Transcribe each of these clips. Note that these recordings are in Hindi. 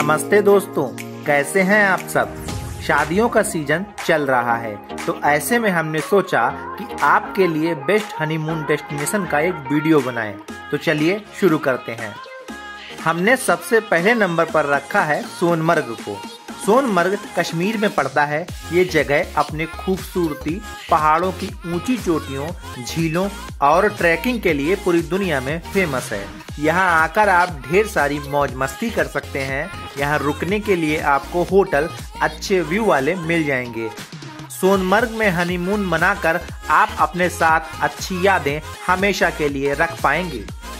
नमस्ते दोस्तों, कैसे हैं आप सब। शादियों का सीजन चल रहा है, तो ऐसे में हमने सोचा कि आपके लिए बेस्ट हनीमून डेस्टिनेशन का एक वीडियो बनाएं। तो चलिए शुरू करते हैं। हमने सबसे पहले नंबर पर रखा है सोनमर्ग को। सोनमर्ग कश्मीर में पड़ता है। ये जगह अपने खूबसूरती, पहाड़ों की ऊंची चोटियों, झीलों और ट्रैकिंग के लिए पूरी दुनिया में फेमस है। यहाँ आकर आप ढेर सारी मौज मस्ती कर सकते हैं। यहाँ रुकने के लिए आपको होटल अच्छे व्यू वाले मिल जाएंगे। सोनमर्ग में हनीमून मनाकर आप अपने साथ अच्छी यादें हमेशा के लिए रख पाएंगे।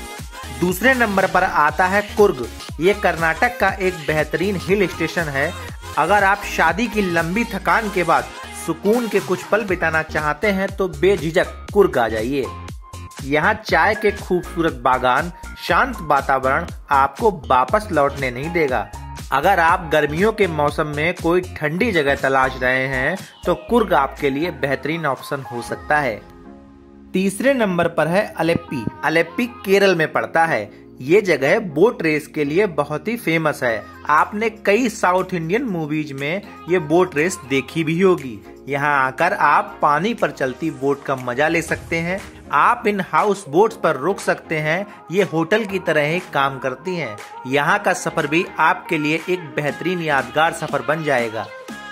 दूसरे नंबर पर आता है कुर्ग। ये कर्नाटक का एक बेहतरीन हिल स्टेशन है। अगर आप शादी की लंबी थकान के बाद सुकून के कुछ पल बिताना चाहते हैं तो बेझिझक कुर्ग आ जाइए। यहाँ चाय के खूबसूरत बागान, शांत वातावरण आपको वापस लौटने नहीं देगा। अगर आप गर्मियों के मौसम में कोई ठंडी जगह तलाश रहे हैं तो कुर्ग आपके लिए बेहतरीन ऑप्शन हो सकता है। तीसरे नंबर पर है अलेप्पी। अलेप्पी केरल में पड़ता है। ये जगह बोट रेस के लिए बहुत ही फेमस है। आपने कई साउथ इंडियन मूवीज में ये बोट रेस देखी भी होगी। यहाँ आकर आप पानी पर चलती बोट का मजा ले सकते हैं। आप इन हाउस बोट्स पर रुक सकते हैं। ये होटल की तरह ही काम करती हैं। यहाँ का सफर भी आपके लिए एक बेहतरीन यादगार सफर बन जाएगा।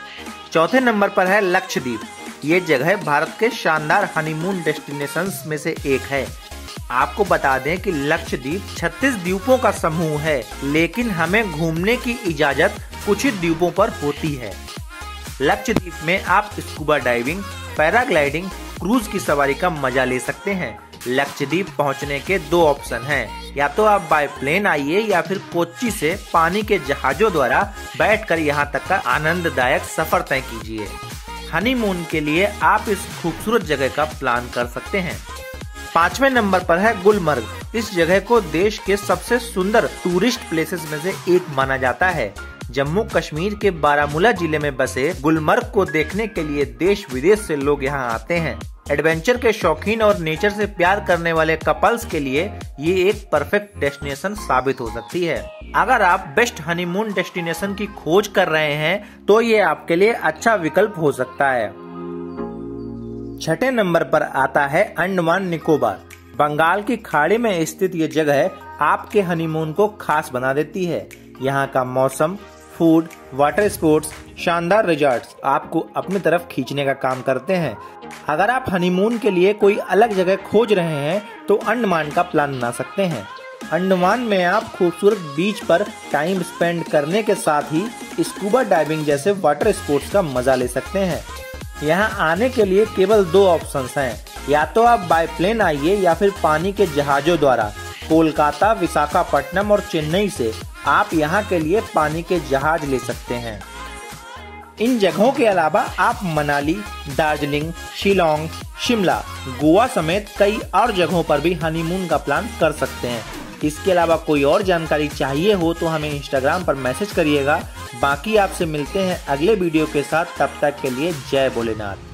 चौथे नंबर पर है लक्षद्वीप। ये जगह भारत के शानदार हनीमून डेस्टिनेशंस में से एक है। आपको बता दें कि लक्षद्वीप 36 द्वीपों का समूह है, लेकिन हमें घूमने की इजाजत कुछ ही द्वीपों पर होती है। लक्षद्वीप में आप स्कूबा डाइविंग, पैराग्लाइडिंग, क्रूज की सवारी का मजा ले सकते हैं। लक्षद्वीप पहुंचने के दो ऑप्शन हैं, या तो आप बाय प्लेन आइए या फिर कोच्चि से पानी के जहाजों द्वारा बैठकर यहां तक का आनंददायक सफर तय कीजिए। हनीमून के लिए आप इस खूबसूरत जगह का प्लान कर सकते हैं। पांचवें नंबर पर है गुलमर्ग। इस जगह को देश के सबसे सुंदर टूरिस्ट प्लेसेस में से एक माना जाता है। जम्मू कश्मीर के बारामूला जिले में बसे गुलमर्ग को देखने के लिए देश विदेश से लोग यहाँ आते हैं। एडवेंचर के शौकीन और नेचर से प्यार करने वाले कपल्स के लिए ये एक परफेक्ट डेस्टिनेशन साबित हो सकती है। अगर आप बेस्ट हनीमून डेस्टिनेशन की खोज कर रहे हैं तो ये आपके लिए अच्छा विकल्प हो सकता है। छठे नंबर पर आता है अंडमान निकोबार। बंगाल की खाड़ी में स्थित ये जगह आपके हनीमून को खास बना देती है। यहाँ का मौसम, फूड, वाटर स्पोर्ट्स, शानदार रिजॉर्ट्स आपको अपनी तरफ खींचने का काम करते हैं। अगर आप हनीमून के लिए कोई अलग जगह खोज रहे हैं तो अंडमान का प्लान बना सकते हैं। अंडमान में आप खूबसूरत बीच पर टाइम स्पेंड करने के साथ ही स्कूबा डाइविंग जैसे वाटर स्पोर्ट्स का मजा ले सकते हैं। यहाँ आने के लिए केवल दो ऑप्शंस हैं, या तो आप बाय प्लेन आइए या फिर पानी के जहाजों द्वारा। कोलकाता, विशाखापट्टनम और चेन्नई से आप यहाँ के लिए पानी के जहाज ले सकते हैं। इन जगहों के अलावा आप मनाली, दार्जिलिंग, शिलोंग, शिमला, गोवा समेत कई और जगहों पर भी हनीमून का प्लान कर सकते हैं। इसके अलावा कोई और जानकारी चाहिए हो तो हमें इंस्टाग्राम पर मैसेज करिएगा। बाकी आपसे मिलते हैं अगले वीडियो के साथ। तब तक के लिए जय भोलेनाथ।